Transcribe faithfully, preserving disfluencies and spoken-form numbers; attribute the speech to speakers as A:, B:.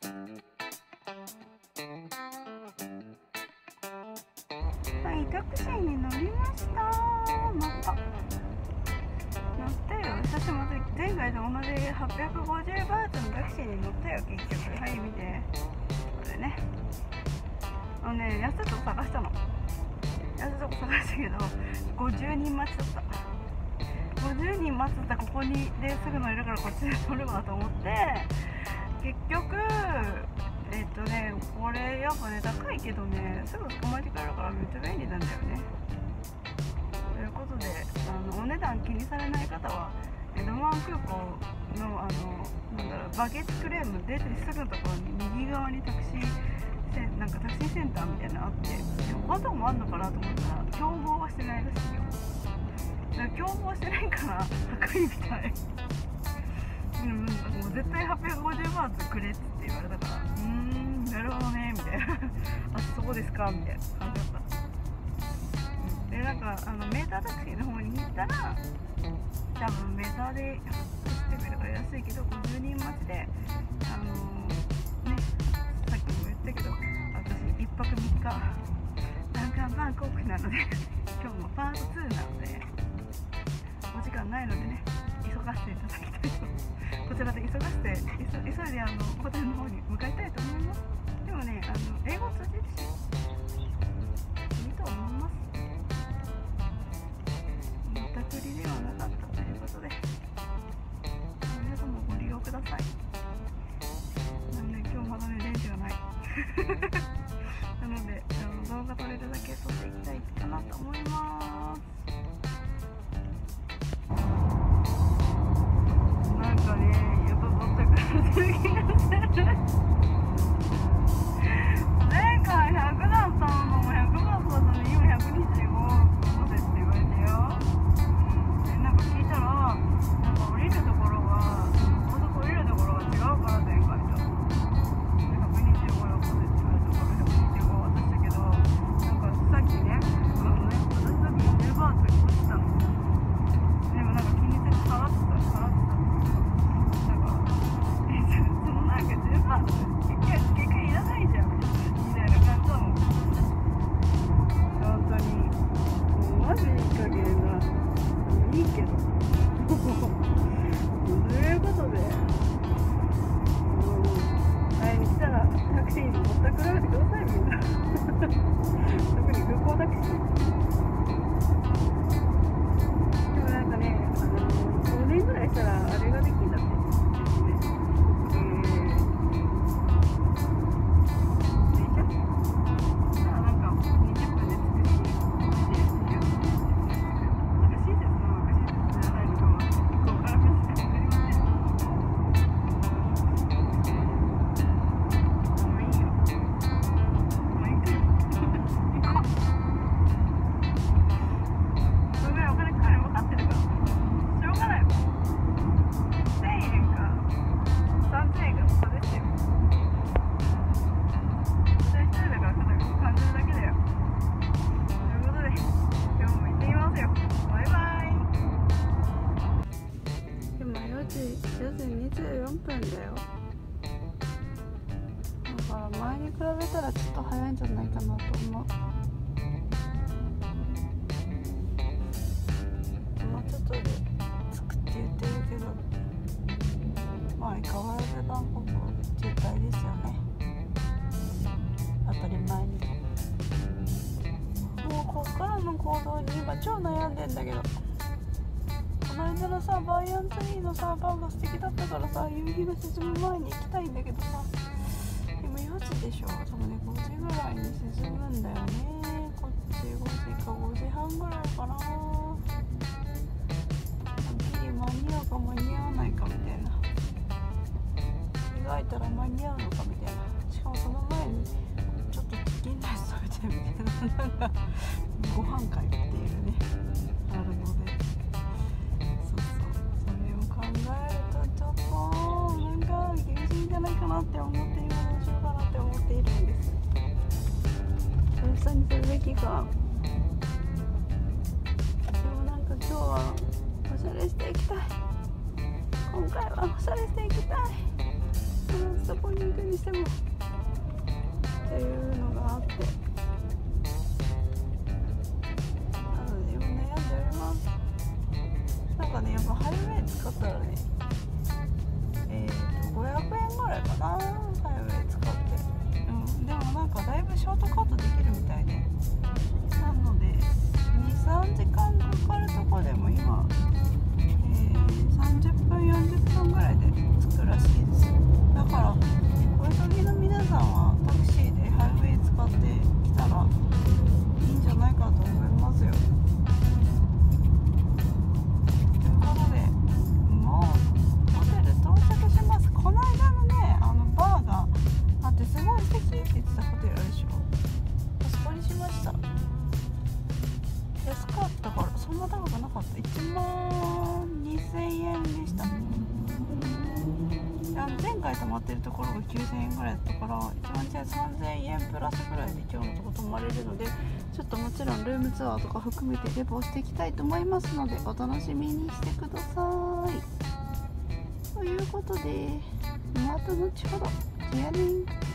A: はい、タクシーに乗りました。乗った乗ったよ。久しぶり。前回と同じはっぴゃくごじゅうバーツのタクシーに乗ったよ結局。はい、見てこれね。あのね、安いとこ探したの。安いとこ探したけどごじゅうにん待ちだった。ごじゅうにん待ってたここにですぐ乗れるからこっちで乗るわと思って結局えっとねこれやっぱね高いけどねすぐ捕まえてくれるからめっちゃ便利なんだよね。ということであのお値段気にされない方は江戸湾空港のあのなんだろうバゲットクレーム出てすぐのところに右側にタクシーセンなんかタクシーセンターみたいなのあって他のとこもあんのかなと思ったら競合はしてないらしいよ。競合してないから高いみたいうん、もう絶対はっぴゃくごじゅうバーツくれっつって言われたからうーんなるほどねみたいなあそうですかみたいな感じだった。でなんかあのメータータクシーの方に行ったら多分メーターで走ってくれるから安いけどごじゅうにん待ちであのー、ねさっきも言ったけど私いっぱくみっか南韓バンコクなので今日もパートツーなのでお時間ないのでね急がせていただきたいとこちらで急がせて急いであのホテルの方に向かいたいと思います。でもねあの英語通じるしいいと思います。またくりではなかったということで皆さんもご利用ください。なんで今日まだね電池がないなのであの動画撮れるだけ撮っていきたいかなと思います。なんかね、やっぱぼったくられてる気がする前回ひゃくだったのもひゃくバーツだったのに今ひゃくにじゅうご乗せって言われてよ、うん、でなんか聞いたらなんか降りるところが高速降りるところが違うから前回とひゃくにじゅうご乗せって言われたからひゃくにじゅうご渡したけどなんかさっきねあのね私さっきにじゅうバーツ落ちたの。でもなんか気にせず払ってた払ってた結局いらないじゃんみたいな感じだもん。本当にもうマジいい加減ないいけどということでもう会いに来たらタクシーに乗ったくられてくださいみんな特に空港タクシーでもなんかねあのごねんぐらいしたらあれができるんだって。よじにじゅうよんぷんだよ。だから前に比べたらちょっと早いんじゃないかなと思う。もうちょっとで着くって言ってるけどまあ相変わらずバンコク渋滞ですよね。当たり前にもうこっからの行動に今超悩んでんだけどこの間のさバイアンツリーのさパンが素敵だったからさ夕日が沈む前に行きたいんだけどさ今よじでしょ。多分ねごじぐらいに沈むんだよね。こっちごじかごじはんぐらいかな。ギリ間に合うか間に合わないかみたいな描いたら間に合うのかみたいな。しかもその前にちょっとチキンライス食べてみたいななんかご飯会っていうねあるので考えるとちょっとなんか厳しいんじゃないかなって思って今どうしようかなって思っているんです。久々にするべきか。でもなんか今日はおしゃれしていきたい。今回はおしゃれしていきたい。そこに行くにしてもいかな、ハイウェイ使って。うん、でもなんかだいぶショートカットできるみたいで、なのでにさんじかんかかるとこでも今、えー、さんじゅっぷんよんじゅっぷんぐらいで着くらしいです。だから声かけの皆さんはタクシーでハイウェイ使ってきたらいいんじゃないかと思いますよ。ということで、もうホテル到着します。この間のね、あのバーがあってすごい素敵って言ってたホテルあるでしょ。あそこにしました。安かったからそんな高くなかった。いちまんにせんえんでした。あの前回泊まってるところがきゅうせんえんぐらいだったから、いちまんにせんえんさんぜんえんプラスぐらいで今日のとこ泊まれるので、ちょっともちろんルームツアーとか含めてレポしていきたいと思いますので、お楽しみにしてください。ということで、また後ほど。じゃあね。